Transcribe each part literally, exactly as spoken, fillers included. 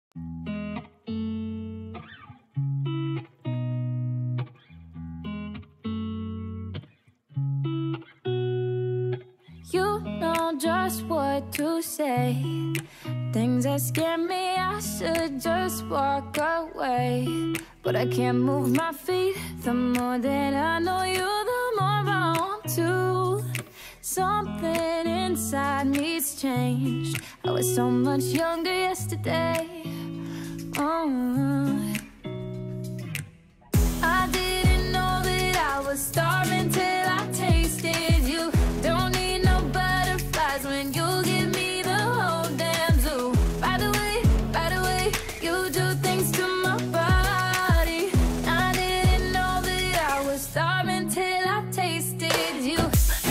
You know just what to say. Things that scare me, I should just walk away. But I can't move my feet. The more that I know you, the more I want to. Something inside me's changed. I was so much younger yesterday. Oh, I didn't know that I was starving till I tasted you. Don't need no butterflies when you give me the whole damn zoo. By the way, by the way, you do things to my body. I didn't know that I was starving till I tasted you.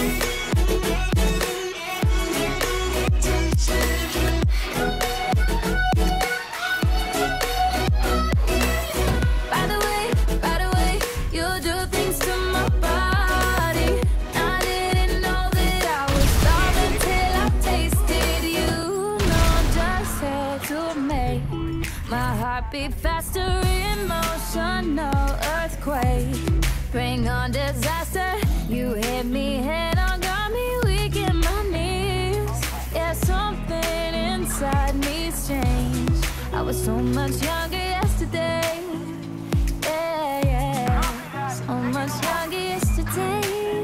By the way, by the way, you do things to my body. I didn't know that I was starving till I tasted you. No, just said to make my heart beat faster, emotional earthquake. Bring on disaster. You hit me head on, got me weak in my knees. Yeah, something inside me's changed. I was so much younger yesterday. Yeah, yeah, so much younger yesterday.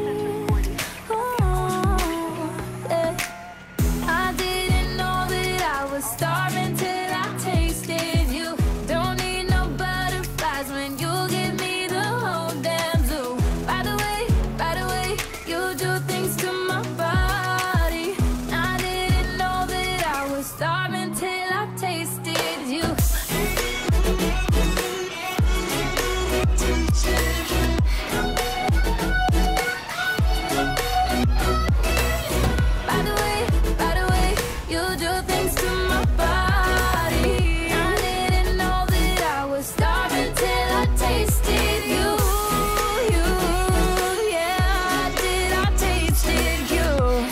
Oh, yeah. I didn't know that I was starving till I tasted you. Don't need no butterflies when you give me the whole damn zoo. By the way, by the way, you do things to my body. I didn't know that I was starving till I tasted you. By the way, by the way, you do things to my body. I didn't know that I was starving till I tasted you. You, yeah, I did, I tasted you.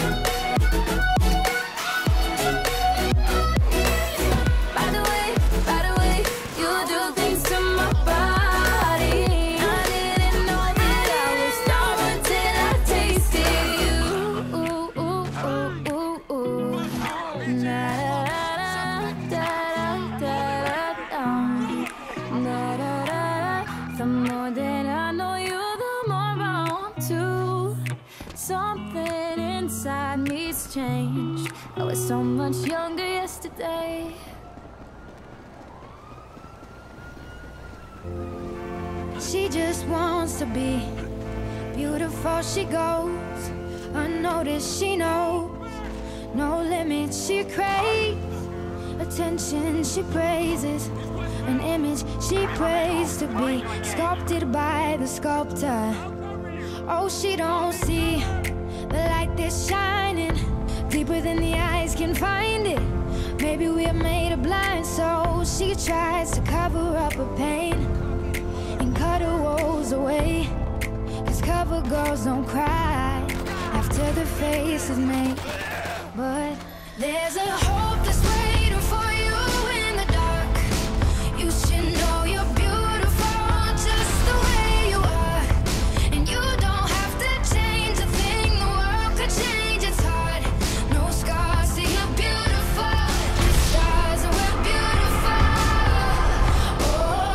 By the way, by the way, you do things to my body. I didn't know that I was starving till I tasted you. Ooh, ooh, ooh, ooh, ooh. Na da da da da da. Na da da da. The more that I know you, the more I want to. Something inside me's changed. I was so much younger yesterday. She just wants to be beautiful. She goes unnoticed. She knows no limits. She craves attention. She praises an image she prays to be sculpted by the sculptor. Oh, she don't see the light that's shining deeper than the eyes can find it. Maybe we're made of blind, so she tries to cover up her pain and cut her woes away. Cause cover girls don't cry after the face is made. But there's a hope that's waiting for you in the dark. You should know you're beautiful just the way you are. And you don't have to change a thing, the world could change its heart. No scars, see you're beautiful. The stars are we're beautiful. Oh,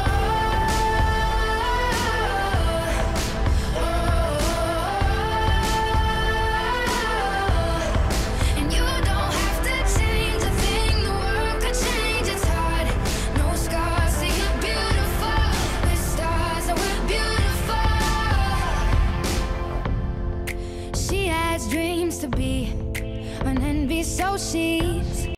and you don't have to change a thing, the world could change its heart. No scars, see you're beautiful. The stars are we're beautiful. She has dreams to be an envy, so she's